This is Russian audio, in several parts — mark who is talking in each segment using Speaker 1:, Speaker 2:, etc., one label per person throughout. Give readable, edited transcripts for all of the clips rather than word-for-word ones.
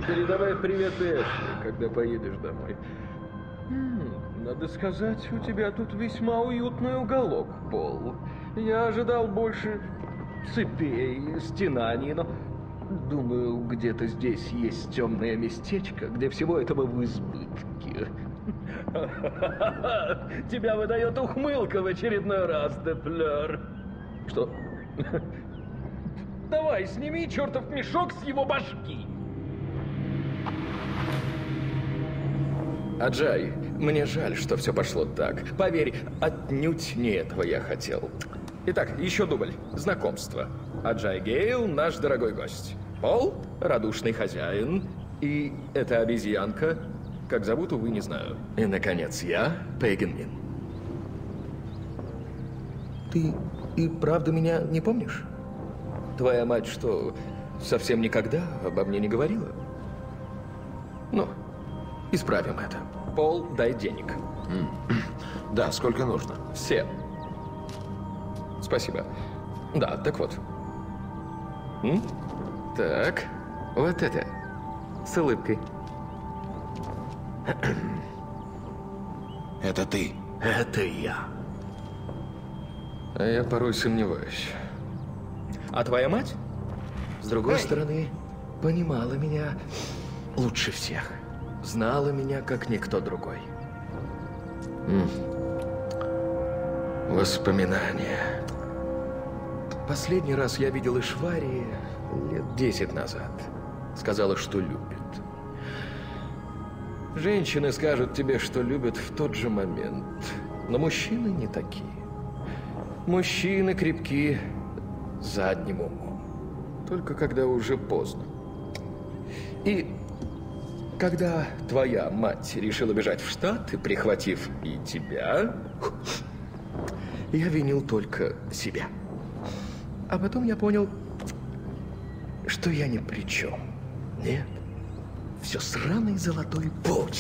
Speaker 1: Передавай привет Эшли, когда поедешь домой. Надо сказать, у тебя тут весьма уютный уголок, Пол. Я ожидал больше цепей, стенаний, но... Думаю, где-то здесь есть темное местечко, где всего этого в избытке. Тебя выдает ухмылка в очередной раз, Деплер. Что? Давай, сними чертов мешок с его башки. Аджай, мне жаль, что все пошло так. Поверь, отнюдь не этого я хотел. Итак, еще дубль. Знакомство. Аджай Гейл, наш дорогой гость. Пол, радушный хозяин. И эта обезьянка, как зовут, увы, не знаю. И, наконец, я, Пейган Мин. Ты и правда меня не помнишь? Твоя мать что, совсем никогда обо мне не говорила? Ну, исправим это. Пол, дай денег.
Speaker 2: Да, сколько нужно?
Speaker 1: Все. Спасибо. Да, так вот. Так, вот это. С улыбкой.
Speaker 2: Это ты?
Speaker 1: Это я. А я порой сомневаюсь. А твоя мать, с другой стороны, понимала меня лучше всех. Знала меня, как никто другой. Воспоминания. Последний раз я видел Ишвари лет 10 назад. Сказала, что любит. Женщины скажут тебе, что любят в тот же момент. Но мужчины не такие. Мужчины крепки задним умом. Только когда уже поздно. И когда твоя мать решила бежать в Штаты, прихватив и тебя, я винил только себя. А потом я понял, что я ни при чем. Нет. Все сраный золотой путь.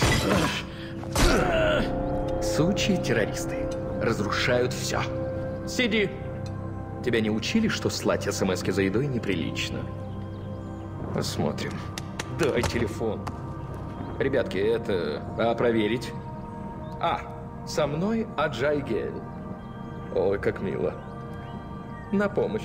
Speaker 1: Сучьи террористы разрушают все. Сиди. Тебя не учили, что слать смски за едой неприлично? Посмотрим. Дай телефон. Ребятки, это... проверить? Со мной Аджай Гейл. Ой, как мило. На помощь.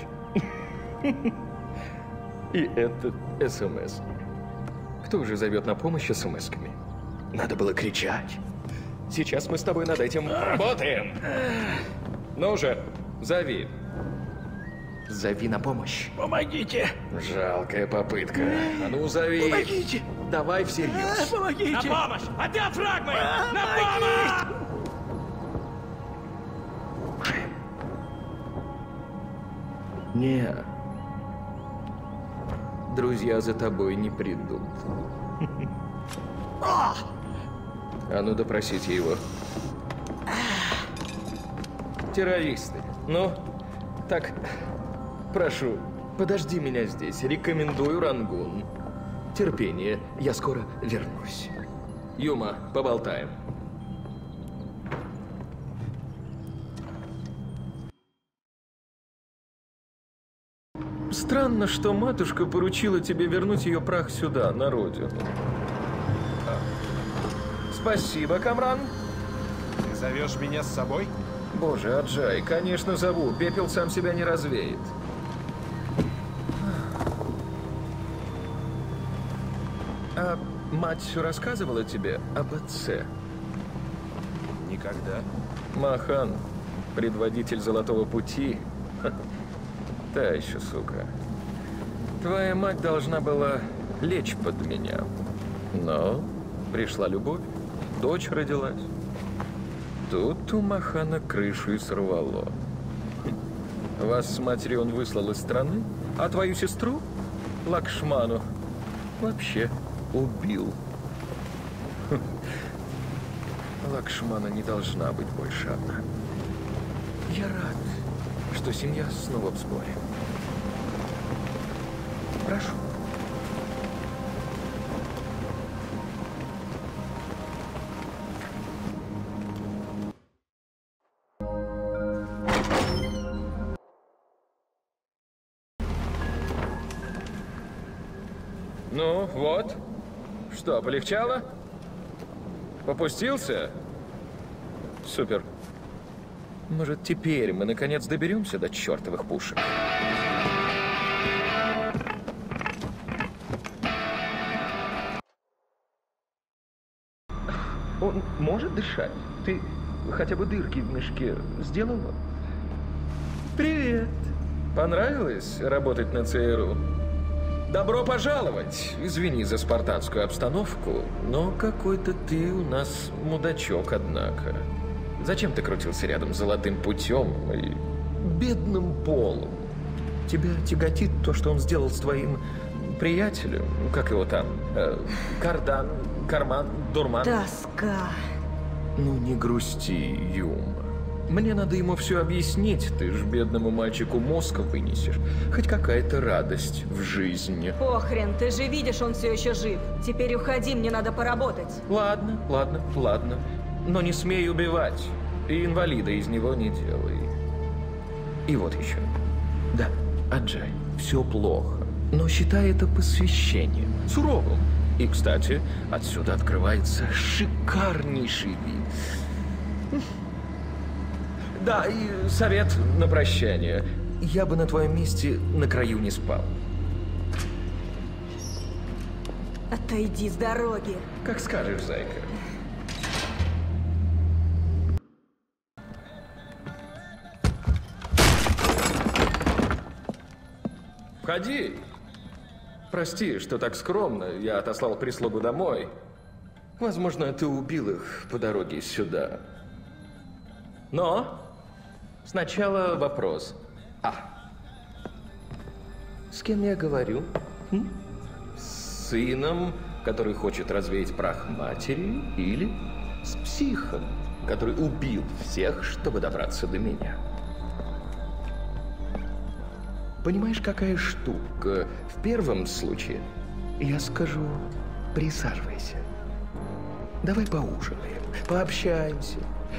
Speaker 1: И это СМС. Кто же зовет на помощь СМСками? Надо было кричать. Сейчас мы с тобой над этим работаем. Ну же, зови. Зови на помощь.
Speaker 3: Помогите!
Speaker 1: Жалкая попытка. А ну, зови.
Speaker 3: Помогите!
Speaker 1: Давай всерьез.
Speaker 3: Помогите!
Speaker 4: На помощь! От диафрагмы! На помощь!
Speaker 1: Не. Друзья за тобой не придут. А ну, допросите его. Террористы. Ну, так, прошу, подожди меня здесь. Рекомендую Рангун. Терпение, я скоро вернусь. Юма, поболтаем. Странно, что матушка поручила тебе вернуть ее прах сюда, на родину. Спасибо, Камран.
Speaker 4: Ты зовешь меня с собой?
Speaker 1: Боже, Аджай, конечно зову. Пепел сам себя не развеет. А мать все рассказывала тебе об отце?
Speaker 4: Никогда.
Speaker 1: Махан, предводитель Золотого Пути. Та еще сука. Твоя мать должна была лечь под меня. Но пришла любовь. Дочь родилась. Тут у Махана крышу и сорвало. Вас с матерью он выслал из страны, а твою сестру, Лакшману, вообще убил. Лакшмана не должна быть больше одна. Я рад, что семья снова в сборе. Прошу. Ну, вот. Что, полегчало? Попустился? Супер. Может, теперь мы наконец доберемся до чертовых пушек? Он может дышать? Ты хотя бы дырки в мешке сделала? Привет. Понравилось работать на ЦРУ? Добро пожаловать! Извини за спартанскую обстановку, но какой-то ты у нас мудачок, однако. Зачем ты крутился рядом с Золотым путем и бедным Полом? Тебя тяготит то, что он сделал с твоим приятелем? Как его там? Кардан, Карман, Дурман?
Speaker 3: Тоска.
Speaker 1: Ну не грусти, Юма. Мне надо ему все объяснить, ты ж бедному мальчику мозг вынесешь. Хоть какая-то радость в жизни.
Speaker 3: Похрен, ты же видишь, он все еще жив. Теперь уходи, мне надо поработать.
Speaker 1: Ладно, ладно, ладно. Но не смей убивать. И инвалида из него не делай. И вот еще. Да, Аджай, все плохо. Но считай это посвящением. Суровым. И, кстати, отсюда открывается шикарнейший вид. Да, и совет на прощание. Я бы на твоем месте на краю не спал.
Speaker 3: Отойди с дороги.
Speaker 1: Как скажешь, зайка. Входи. Прости, что так скромно. Я отослал прислугу домой. Возможно, ты убил их по дороге сюда. Но сначала вопрос. С кем я говорю? С сыном, который хочет развеять прах матери, или с психом, который убил всех, чтобы добраться до меня? Понимаешь, какая штука? В первом случае я скажу: присаживайся. Давай поужинаем, пообщаемся.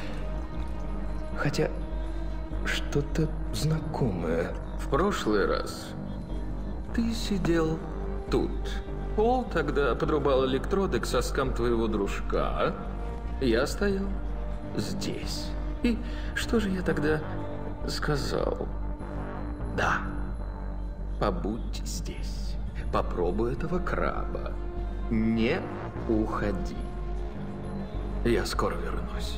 Speaker 1: Хотя что-то знакомое. В прошлый раз ты сидел тут. Пол тогда подрубал электроды к соскам твоего дружка, а? Я стоял здесь. И что же я тогда сказал? Да. Побудь здесь. Попробуй этого краба. Не уходи. Я скоро вернусь.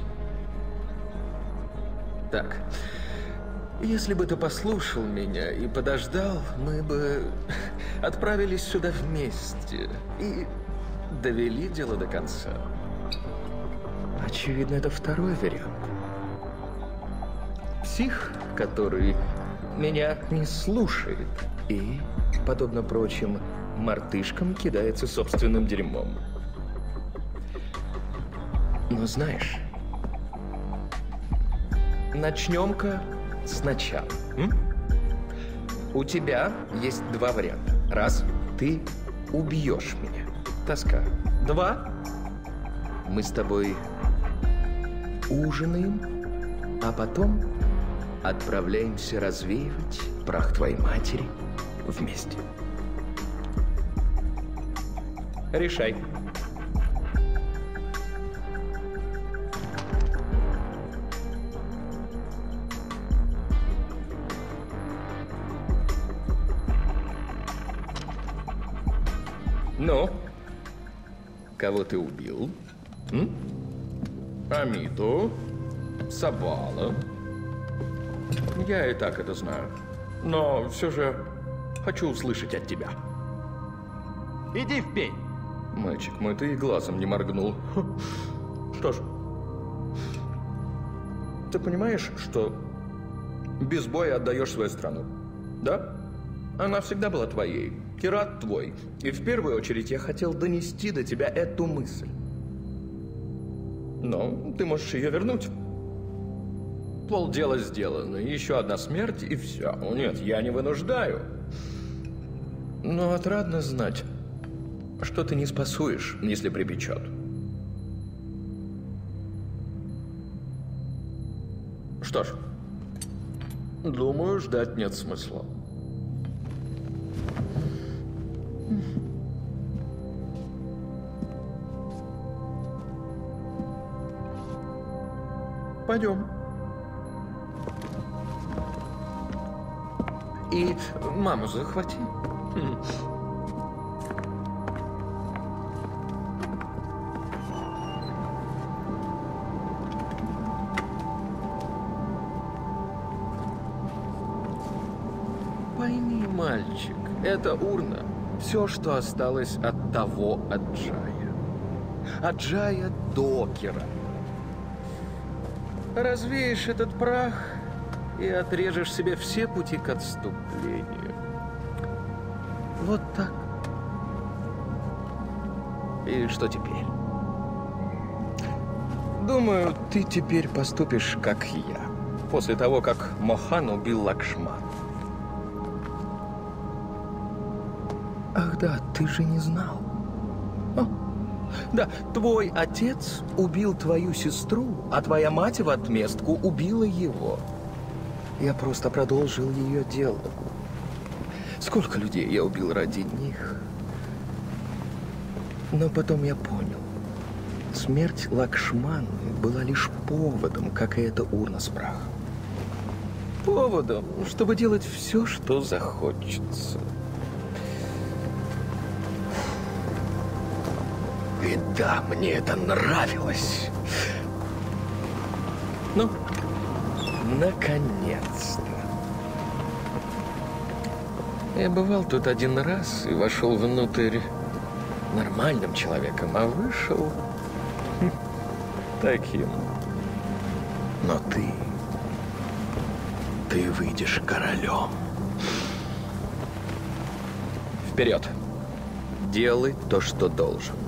Speaker 1: Так, если бы ты послушал меня и подождал, мы бы отправились сюда вместе и довели дело до конца. Очевидно, это второй вариант. Псих, который меня не слушает и, подобно прочим мартышкам, кидается собственным дерьмом. Но знаешь, начнем-ка сначала. У тебя есть два варианта. Раз, ты убьешь меня. Тоска. Два, мы с тобой ужинаем, а потом отправляемся развеивать прах твоей матери вместе. Решай. Ну, кого ты убил? Амиту, Сабала. Я и так это знаю. Но все же хочу услышать от тебя.
Speaker 4: Иди в пень.
Speaker 1: Мальчик мой, ты и глазом не моргнул. Что ж, ты понимаешь, что без боя отдаешь свою страну? Да? Она всегда была твоей. Кират твой. И в первую очередь я хотел донести до тебя эту мысль. Но ты можешь ее вернуть. Полдела сделано. Еще одна смерть и все. Нет, я не вынуждаю. Но отрадно знать, что ты не спасуешь, если припечет. Что ж, думаю, ждать нет смысла. Пойдем. И маму захвати. Пойми, мальчик, это урна. Все, что осталось от того Аджая. Аджая Докера. Развеешь этот прах и отрежешь себе все пути к отступлению. Вот так. И что теперь? Думаю, ты теперь поступишь, как я. После того, как Мохан убил Лакшман. Ах да, ты же не знал. О, да, твой отец убил твою сестру, а твоя мать в отместку убила его. Я просто продолжил ее дело. Сколько людей я убил ради них. Но потом я понял. Смерть Лакшманы была лишь поводом, как и эта урна с прахом. Поводом, чтобы делать все, что захочется. И да, мне это нравилось. Ну, наконец-то. Я бывал тут один раз и вошел внутрь нормальным человеком, а вышел таким. Но ты выйдешь королем. Вперед. Делай то, что должен.